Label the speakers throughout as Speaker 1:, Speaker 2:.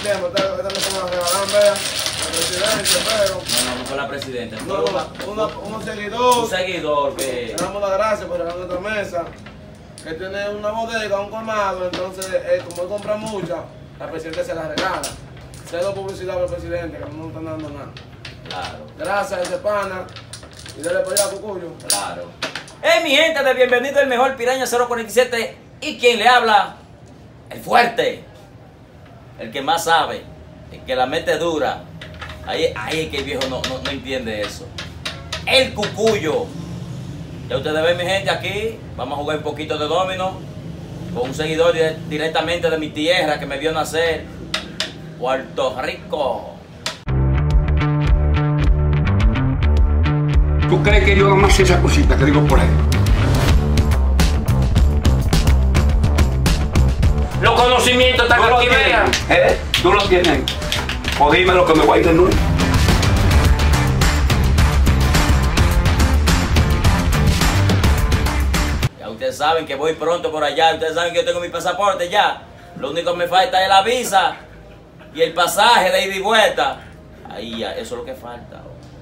Speaker 1: tiempo, esta no se me regalan, vean, el presidente, pero...
Speaker 2: No fue la presidenta.
Speaker 1: Un seguidor.
Speaker 2: Un seguidor que...
Speaker 1: Le damos las gracias por regalar nuestra mesa, que tiene una bodega, un colmado, entonces, como él compra mucha, la presidenta se la regala. Cedo publicidad al presidente, que no nos están dando nada.
Speaker 2: Claro.
Speaker 1: Gracias a ese pana, y dale para allá, Cucuyo.
Speaker 2: Claro. Mi gente de Bienvenido el Mejor, Piraña 047, y quien le habla, el fuerte, el que más sabe, el que la mete dura. Ahí es que el viejo no entiende eso. El Cucuyo. Ya ustedes ven, mi gente, aquí vamos a jugar un poquito de domino con un seguidor directamente de mi tierra que me vio nacer, Puerto Rico.
Speaker 3: ¿Tú crees que yo hago más esa cosita que digo por ahí?
Speaker 2: Los conocimientos están aquí, vean.
Speaker 3: Tú lo tienes. O dime lo que me voy a ir de nuevo.
Speaker 2: Ya ustedes saben que voy pronto por allá. Ustedes saben que yo tengo mi pasaporte ya. Lo único que me falta es la visa y el pasaje de ida y vuelta. Ahí ya, eso es lo que falta.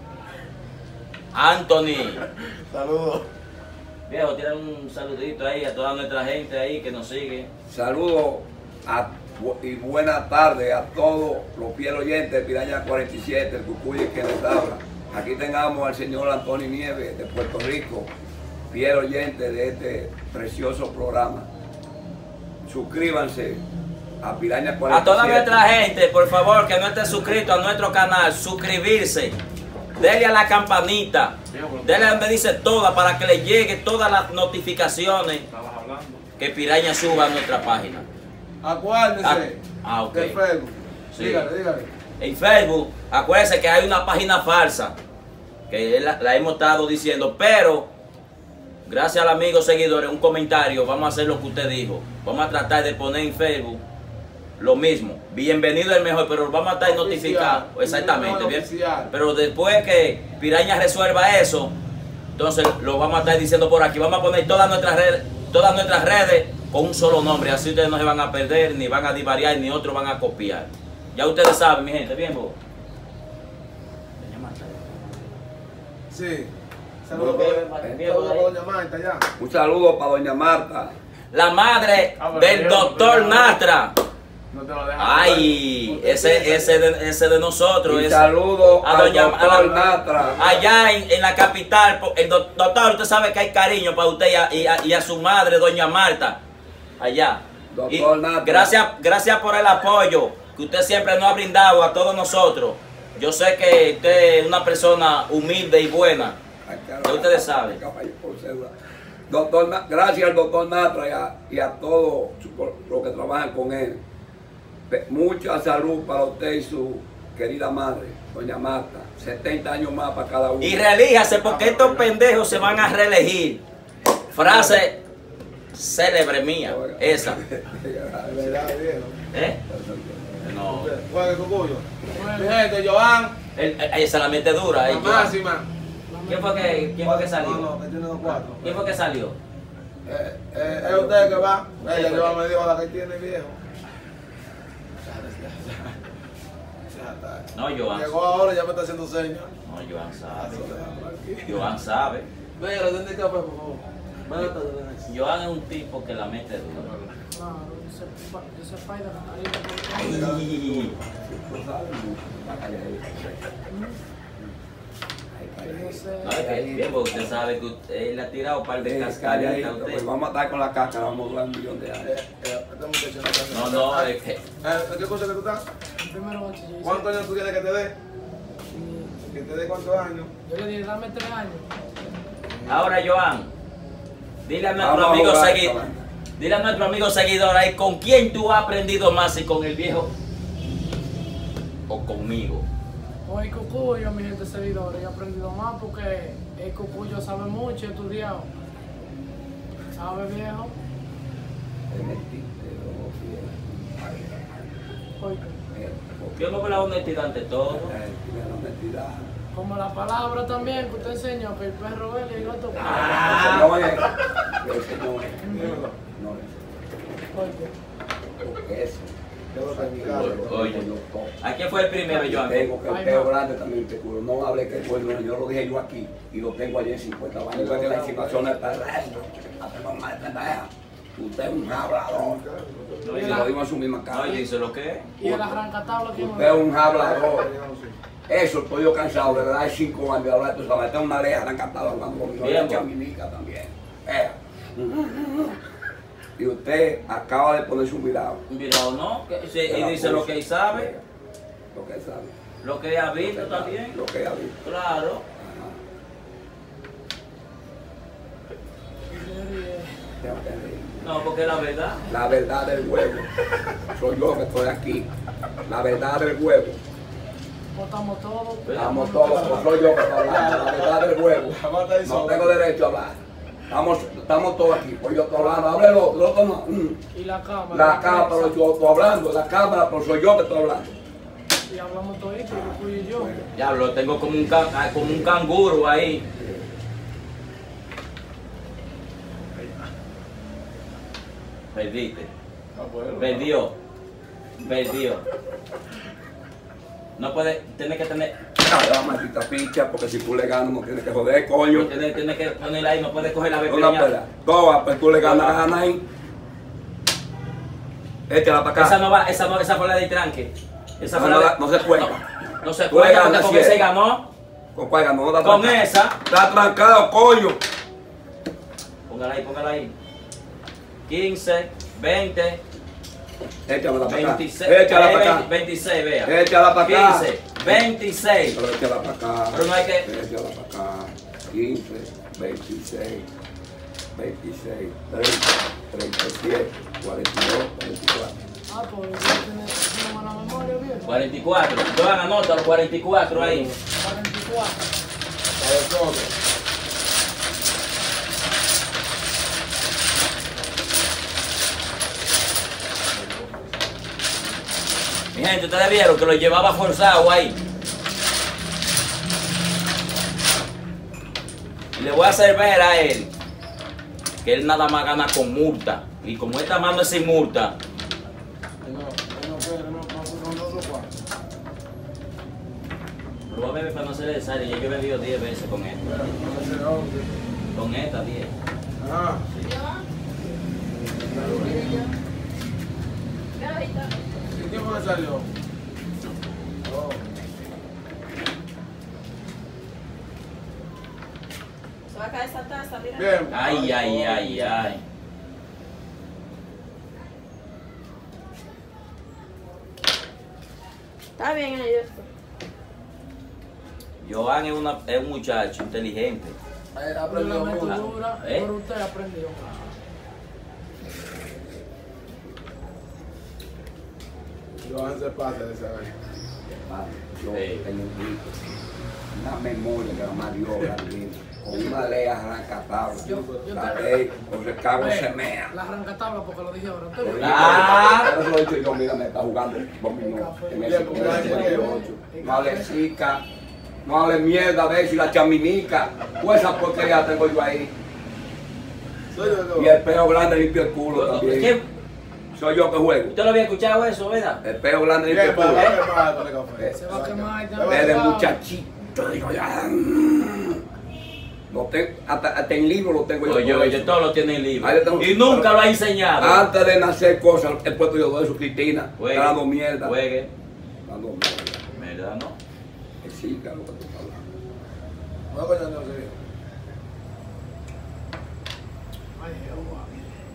Speaker 2: Anthony.
Speaker 1: Saludos.
Speaker 2: Viejo, tienen un saludito ahí a toda nuestra gente ahí que nos sigue.
Speaker 4: Saludos y buenas tardes a todos los fieles oyentes de Piraña 47, el Cucuyo que les habla. Aquí tengamos al señor Antonio Nieves de Puerto Rico, fiel oyente de este precioso programa. Suscríbanse a Piraña 47.
Speaker 2: A toda nuestra gente, por favor, que no esté suscrito a nuestro canal, suscribirse. Dele a la campanita, dele donde dice toda para que le llegue todas las notificaciones que Piraña suba a nuestra página.
Speaker 1: Acuérdense
Speaker 2: ok.
Speaker 1: de Facebook.
Speaker 2: Sí.
Speaker 1: Dígale.
Speaker 2: En Facebook, acuérdense que hay una página falsa, que la hemos estado diciendo, pero gracias al amigo seguidor, en un comentario, vamos a hacer lo que usted dijo. Vamos a tratar de poner en Facebook lo mismo. Bienvenido el mejor, pero vamos a estar notificados. Exactamente, bien. Pero después que Piraña resuelva eso, entonces lo vamos a estar diciendo por aquí. Vamos a poner todas nuestras redes con un solo nombre. Así ustedes no se van a perder, ni van a divariar, ni otros van a copiar. Ya ustedes saben, mi gente. Bien, vos.
Speaker 1: Sí. Saludos para doña Marta ya.
Speaker 4: Un saludo para doña Marta.
Speaker 2: La madre del doctor Nastra.
Speaker 1: No te lo dejas.
Speaker 2: Ay, ese de nosotros.
Speaker 4: Y saludo
Speaker 2: a
Speaker 4: al
Speaker 2: doña
Speaker 4: doctor Nastra.
Speaker 2: Allá en la capital, el doctor, usted sabe que hay cariño para usted y a su madre, doña Marta. Allá.
Speaker 4: Doctor Nastra.
Speaker 2: Gracias por el apoyo que usted siempre nos ha brindado a todos nosotros. Yo sé que usted es una persona humilde y buena. Ya ustedes saben.
Speaker 4: Gracias al doctor Nastra y a todos los que trabajan con él. Mucha salud para usted y su querida madre, doña Marta. 70 años más para cada uno.
Speaker 2: Y relíjase porque estos pendejos se van a reelegir. Frase célebre mía, esa. ¿Eh? No.
Speaker 1: Juegue Cucuyo. Mi gente, Joan.
Speaker 2: Esa la mente dura.
Speaker 1: La máxima.
Speaker 2: ¿Quién fue que salió?
Speaker 1: No, que tiene 4.
Speaker 2: ¿Quién fue que salió?
Speaker 1: Es usted que va. Ella Joan me dijo la que tiene viejo.
Speaker 2: No, Joan.
Speaker 1: Llegó ahora y ya me está haciendo señas.
Speaker 2: No, Joan sabe. Joan sabe.
Speaker 1: Venga, ¿dónde café, por favor?
Speaker 2: Joan es un tipo que la mete dura.
Speaker 5: No, yo soy Spider.
Speaker 2: Ay. No, es que bien, porque usted sabe que él le ha tirado un par de cascaritas a usted.
Speaker 4: Pues vamos a estar con la cáscara, vamos a durar 1 millón de años.
Speaker 2: No, es que...
Speaker 1: ¿Qué cosa que tú estás?
Speaker 5: Primero bachiller.
Speaker 1: ¿Cuántos años tú quieres que te dé? ¿Que te dé cuántos años?
Speaker 5: Yo le dije, dame 3 años.
Speaker 2: Ahora, Joan, dile a nuestro
Speaker 4: Vamos a
Speaker 2: amigo
Speaker 4: jugar,
Speaker 2: seguidor.
Speaker 4: cabrón.
Speaker 2: Dile a nuestro amigo seguidor ahí con quién tú has aprendido más, si con el viejo o conmigo.
Speaker 5: Con el Cucuyo, mi gente seguidores, yo he aprendido más porque el Cucuyo sabe mucho, estudiado. ¿Sabe, viejo? Oiga,
Speaker 2: Yo no veo la honestidad ante todo.
Speaker 5: como la palabra también que usted enseñó, que el perro vele y el gato.
Speaker 4: Eso.
Speaker 5: Oiga.
Speaker 4: Eso.
Speaker 2: Oye, ¿a quién fue el primero, Joan?
Speaker 4: Tengo que el peo grande también te curo. No hable que fue el dueño, yo lo dije yo aquí y lo tengo allí en 50 años. Igual que la insinuación es terrestre. Hacemos mal pendeja. Usted es un hablador. Y se lo digo en su misma cara.
Speaker 2: No, dice lo que es.
Speaker 5: Y el arrancatabla que
Speaker 4: Usted es un hablador. Eso estoy yo cansado, de verdad, hay 5 años de hablar de eso. Tengo una ley arrancatada hablando conmigo. Y Chaminica también. Y usted acaba de ponerse un virado.
Speaker 2: Un virado, ¿no? Sí, y dice lo que él sabe.
Speaker 4: Lo que él sabe.
Speaker 2: Lo que ha visto también.
Speaker 4: Lo que ha visto.
Speaker 2: Claro. No, porque la verdad.
Speaker 4: La verdad del huevo. Soy yo que estoy aquí. La verdad del huevo.
Speaker 5: Votamos todos.
Speaker 4: Estamos todos, pues soy yo que estoy hablando. La verdad del huevo. No tengo derecho a hablar. Estamos todos aquí, pues yo estoy hablando. Hable el otro no.
Speaker 5: Y la cámara.
Speaker 4: La cámara, pero yo estoy hablando. La cámara, pero soy yo que estoy hablando.
Speaker 5: Y hablamos todo esto, tú y yo.
Speaker 2: Ya lo tengo como un canguro ahí. Perdiste. Perdió. No puede, tiene que tener.
Speaker 4: Dale la maldita picha, porque si tú le ganas no tienes que joder, coño.
Speaker 2: Tiene que ponerla ahí, no puede coger la
Speaker 4: Una
Speaker 2: pequeña.
Speaker 4: pelea. Toda, pues tú le ganas ahí. Échala para acá.
Speaker 2: Esa fue la de tranque. Esa
Speaker 4: No,
Speaker 2: fue la de.
Speaker 4: no se cuelga.
Speaker 2: No se
Speaker 4: Tú le
Speaker 2: cuelga porque
Speaker 4: ganas
Speaker 2: con esa
Speaker 4: siete.
Speaker 2: ganó.
Speaker 4: ¿Con cuál ganó? No está
Speaker 2: Con
Speaker 4: trancado.
Speaker 2: esa.
Speaker 4: Está trancado, coño.
Speaker 2: Póngala ahí. 15, 20,
Speaker 4: Échamela para acá.
Speaker 2: 26.
Speaker 4: Échala para acá.
Speaker 2: 26, vea.
Speaker 4: Échala para acá.
Speaker 2: 15, 26.
Speaker 4: Pero échala para acá.
Speaker 2: Pero no hay que.
Speaker 4: Échala para acá. 15, 26, 26, 30, 37, 42, 44.
Speaker 5: Ah, pues tiene mala memoria, viejo.
Speaker 2: 44. Joan, anota los 44 ahí.
Speaker 5: 44.
Speaker 2: Mi gente, ustedes vieron que lo llevaba forzado ahí. Y le voy a hacer ver a él que él nada más gana con multa. Y como esta mano es sin multa, lo voy a beber para no ser necesario. Ya yo he bebido 10 veces con esto. Con esta 10.
Speaker 1: Ah, ¿y qué fue que salió? Oh.
Speaker 6: Se va a caer esa taza, mira.
Speaker 1: Bien.
Speaker 2: Ay.
Speaker 6: Está bien ahí esto.
Speaker 2: Joan es un muchacho inteligente.
Speaker 1: Aprendió
Speaker 5: Una
Speaker 1: mucho.
Speaker 5: metedura,
Speaker 2: ¿Eh?
Speaker 5: pero usted aprendió.
Speaker 1: Joan se pasa de esa vez.
Speaker 4: Yo
Speaker 2: Sí.
Speaker 4: tengo un grito, una memoria que mamá dio grande, con una ley arrancatable. La ley, o se cago se mea.
Speaker 5: La arrancatabla porque lo dije ahora.
Speaker 4: Por
Speaker 5: Usted
Speaker 2: Ah.
Speaker 4: eso lo he dicho yo, mira, me está jugando dominó en ese 58. No hable chica, no hable mierda de eso y la chaminica. Pues esa porquería tengo yo ahí.
Speaker 1: Soy yo,
Speaker 4: Y el peo grande limpia el culo también.
Speaker 2: ¿Qué?
Speaker 4: Soy yo que juego.
Speaker 2: ¿Usted lo había escuchado eso, verdad?
Speaker 4: El peo grande limpia el
Speaker 1: Bien,
Speaker 4: culo.
Speaker 1: para con el café.
Speaker 5: se va a quemar. ya
Speaker 4: Desde
Speaker 5: no sabe.
Speaker 4: muchachito, digo ya. Lo tengo, hasta en libro lo tengo yo. todo
Speaker 2: Oye,
Speaker 4: eso.
Speaker 2: todo lo tiene en libro.
Speaker 4: Ahí le tengo-
Speaker 2: Y nunca lo ha enseñado.
Speaker 4: Antes de nacer cosas, he puesto yo todo eso, Cristina.
Speaker 2: Juegue,
Speaker 4: Está dando mierda.
Speaker 2: Juegue.
Speaker 4: Dando mierda.
Speaker 2: ¿Verdad, no?
Speaker 4: Que siga lo que tú estás hablando.
Speaker 1: No, coño, no, sí.
Speaker 5: Ay, Jehová.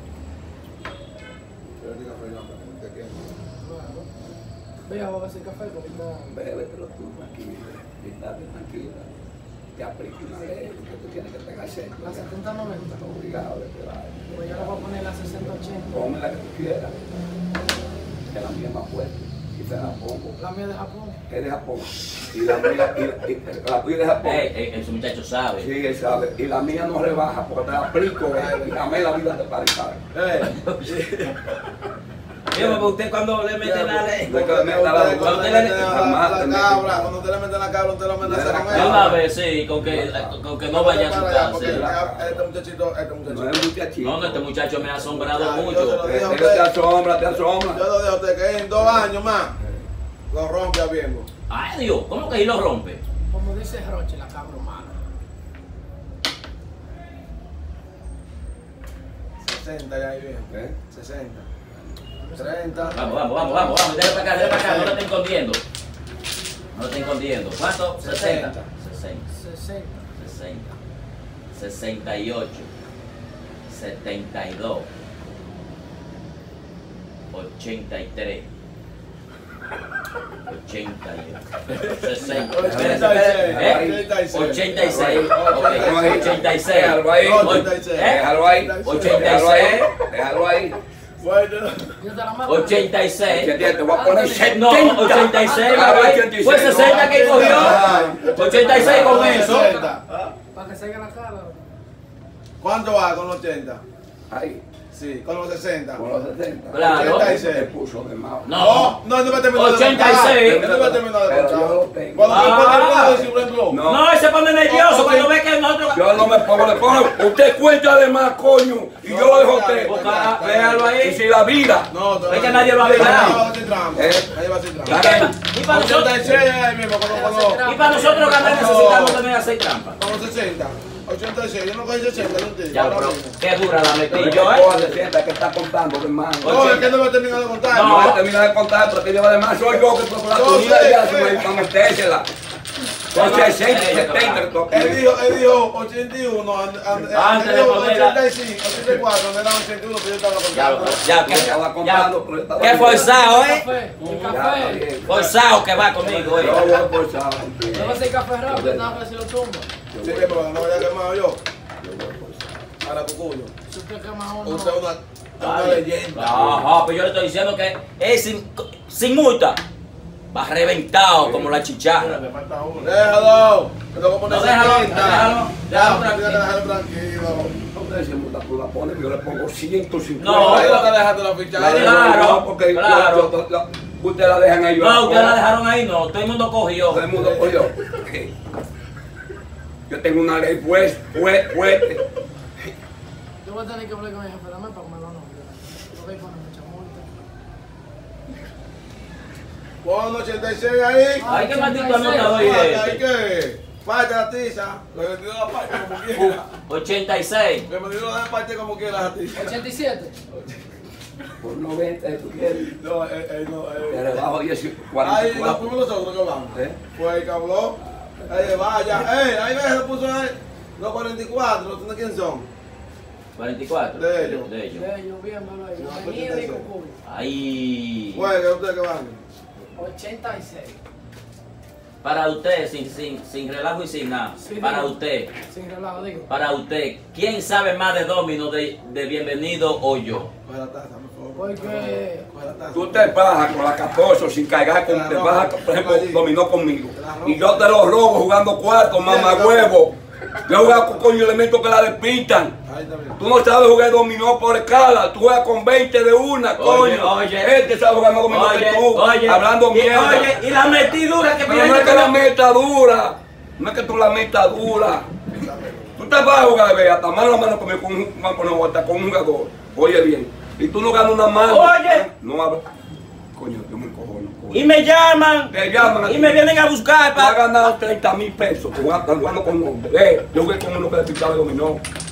Speaker 1: Pero el café no, te quiero.
Speaker 5: Claro. Vea, voy a hacer café porque no.
Speaker 4: Bébetelo tú, tranquila. Estate tranquila. Te aplico una ley que tú tienes que pegar centro.
Speaker 5: La 70-90.
Speaker 4: Obligado de pegar.
Speaker 5: Pues yo le voy a poner la 60-80.
Speaker 4: Ponme la que tú quieras. Que la mía es más fuerte. Y te la pongo.
Speaker 5: La mía de Japón.
Speaker 4: Es de Japón. Y la mía, la tuya es de Japón.
Speaker 2: Ese muchacho sabe.
Speaker 4: Sí, él sabe. Y la mía no rebaja porque te la aplico y dame la vida de parizar.
Speaker 2: Dígame, usted cuando le mete la ley.
Speaker 4: No es que le meta la lengua.
Speaker 1: Cuando usted le mete la cabra, cuando usted le mete la cabra, usted lo amenaza con
Speaker 2: De
Speaker 1: él.
Speaker 2: una vez, sí, con que no vaya a su casa.
Speaker 1: Porque
Speaker 2: Sí.
Speaker 1: este muchachito.
Speaker 4: No es muchachito.
Speaker 2: No, este muchacho me ha asombrado
Speaker 1: Yo se
Speaker 2: mucho.
Speaker 1: lo dije a
Speaker 4: Te
Speaker 1: usted.
Speaker 4: asombra, te
Speaker 1: Yo
Speaker 4: asombra.
Speaker 1: lo dejo a usted que en 2 años más lo rompe a Biengo.
Speaker 2: Ay, Dios, ¿cómo que ahí lo rompe?
Speaker 5: Como dice Roche, la cabra humana.
Speaker 1: 60 ya ahí bien.
Speaker 4: ¿Eh?
Speaker 1: 60. 30.
Speaker 2: Vamos, déjale para acá, no lo estén escondiendo. No lo estén escondiendo. ¿Cuánto? 60.
Speaker 5: 60.
Speaker 2: 68, 72, 83, 60, 86, 86,
Speaker 4: Déjalo ahí.
Speaker 1: 86.
Speaker 4: Déjalo ahí.
Speaker 2: 86,
Speaker 4: Déjalo ahí.
Speaker 1: Bueno,
Speaker 5: Yo te la mato.
Speaker 2: 86.
Speaker 4: Te voy a poner 70.
Speaker 2: No, 86,
Speaker 4: Ahora
Speaker 2: güey.
Speaker 4: 86.
Speaker 2: Fue 60 que cogió. 86 con eso.
Speaker 1: 80.
Speaker 5: Para que salga la cara.
Speaker 1: ¿Cuánto va con los 80?
Speaker 4: Ahí,
Speaker 1: Sí, con los 60.
Speaker 4: con los 70.
Speaker 2: Claro.
Speaker 1: 86.
Speaker 4: Se puso de más.
Speaker 2: No.
Speaker 1: No me terminó de
Speaker 2: 86.
Speaker 1: contar. No me terminó de
Speaker 4: Pero yo lo
Speaker 1: contar.
Speaker 4: tengo.
Speaker 1: Cuando me pone el decir, por ejemplo,
Speaker 4: No.
Speaker 2: No, él se pone nervioso cuando ve que nosotros.
Speaker 4: Yo no me pongo, le pongo. Usted cuenta de más, coño. Y yo lo dejo a usted.
Speaker 2: Véalo
Speaker 4: Y
Speaker 2: ahí.
Speaker 4: si la vida.
Speaker 1: no,
Speaker 2: Es que nadie lo ha visto.
Speaker 1: Nadie va a decir trampa.
Speaker 4: ¿Eh?
Speaker 1: Nadie va a decir
Speaker 2: ¿Y
Speaker 1: trampa.
Speaker 2: para nosotros?
Speaker 1: 86 ahí mismo,
Speaker 2: Y para nosotros ganar necesitamos también hacer trampa.
Speaker 1: con los 60. 86, yo no cogí 60, no entiendo.
Speaker 2: Ya, pero qué dura la metí
Speaker 4: Yo,
Speaker 2: yo,
Speaker 4: ¿eh? 60 que está contando, hermano.
Speaker 1: No, es que no me terminó de contar.
Speaker 4: No voy a terminar de contar, pero que lleva de más. Soy yo que por la
Speaker 1: Yo
Speaker 4: comida
Speaker 1: sé,
Speaker 4: ya se me va a metérsela. Con 60, 70,
Speaker 1: Él dijo 81,
Speaker 2: Antes
Speaker 1: él
Speaker 2: de
Speaker 1: dijo
Speaker 2: ponerla.
Speaker 1: 85, 84, me daban 81, pero yo estaba contando.
Speaker 4: Yo estaba contando, pero yo estaba
Speaker 2: Qué forzado,
Speaker 5: El
Speaker 2: ¿eh?
Speaker 5: café. El
Speaker 4: Ya, está
Speaker 5: café.
Speaker 4: bien.
Speaker 2: Forzado que va conmigo,
Speaker 4: Yo
Speaker 2: ¿eh?
Speaker 4: voy a forzar contigo.
Speaker 5: No va a ser café rápido, nada más si lo tumba.
Speaker 1: Sí, pero no vaya quemado yo. Para Cucuyo.
Speaker 5: Si usted quema uno.
Speaker 1: Usted es una leyenda.
Speaker 2: Ajá, pues yo le estoy diciendo que es sin multa. Va reventado como la chicharra.
Speaker 1: Me falta uno. Déjalo. Me tengo que poner
Speaker 2: No, déjalo,
Speaker 1: 70.
Speaker 2: déjalo.
Speaker 1: Ya, déjalo tranquilo.
Speaker 4: Usted se muta, tú la pones, yo le pongo 150.
Speaker 2: No,
Speaker 1: Ahí no te dejaste la ficha.
Speaker 4: La
Speaker 1: ahí.
Speaker 4: dejo
Speaker 2: Claro,
Speaker 4: yo, porque
Speaker 2: claro.
Speaker 4: ustedes la dejan ahí.
Speaker 2: No, ustedes la dejaron ahí, no. Todo el mundo cogió.
Speaker 4: Todo el mundo cogió. Yo tengo una ley fuerte.
Speaker 5: Yo voy a tener que hablar con mi jefe también para que me lo nombre. Lo voy a poner mucha multa.
Speaker 1: Pon 86 ahí.
Speaker 2: Ay, qué maldito anotador es
Speaker 1: ¿Ahí
Speaker 2: este.
Speaker 1: qué? Falta la tiza. Le vendió la parte como quiera.
Speaker 2: 86.
Speaker 1: Le vendió la parte como quiera la tiza.
Speaker 5: 87.
Speaker 4: Por 90, tú quieres.
Speaker 1: No, no,
Speaker 4: Te rebajo 10,
Speaker 1: Ahí nos
Speaker 4: 44.
Speaker 1: fuimos nosotros que hablamos.
Speaker 4: ¿Eh?
Speaker 1: Fue el que habló. Ahí vaya. Ahí ves, le puso ahí. Los 44, ¿no quién son?
Speaker 2: 44.
Speaker 1: De ellos.
Speaker 2: De ellos.
Speaker 5: De ellos, viéndolo ahí.
Speaker 1: No,
Speaker 5: Venido y
Speaker 1: 86.
Speaker 5: Cucuyo.
Speaker 2: Ahí.
Speaker 1: Fue que ustedes que van.
Speaker 5: 86.
Speaker 2: Para usted, sin relajo y sin nada.
Speaker 5: Sí,
Speaker 2: Para
Speaker 5: digo.
Speaker 2: usted.
Speaker 5: Sin relajo, digo.
Speaker 2: Para usted. ¿Quién sabe más de Domino de Bienvenido o yo?
Speaker 1: Coge la taza, por favor.
Speaker 5: Porque
Speaker 1: Coge la taza.
Speaker 4: Tú te bajas con la 14 sin cargar, te bajas, por ejemplo, dominó conmigo.
Speaker 1: Te la robo.
Speaker 4: Y yo te lo robo jugando cuarto, mamá huevo. Yo juego con coño elementos que la despintan.
Speaker 1: Ahí también.
Speaker 4: Tú no sabes jugar dominó por escala, tú juegas con 20 de una, coño.
Speaker 2: oye.
Speaker 4: Este sabe jugar más dominó que tú, hablando mierda.
Speaker 2: Oye, y la metidura que
Speaker 4: Pero no es que la meta dura, no es que tú la metas dura. Tú te vas a jugar, ve, hasta mano a mano conmigo con un jugador. Oye bien, y tú no ganas una mano.
Speaker 2: Oye.
Speaker 4: No hablas. Coño, yo me encojono.
Speaker 2: Y me llaman.
Speaker 4: Te llaman.
Speaker 2: Y me vienen a buscar
Speaker 4: Tú has
Speaker 2: para.
Speaker 4: ganado 30,000 pesos jugando con un hombre. Yo jugué con uno que despintaba y dominó.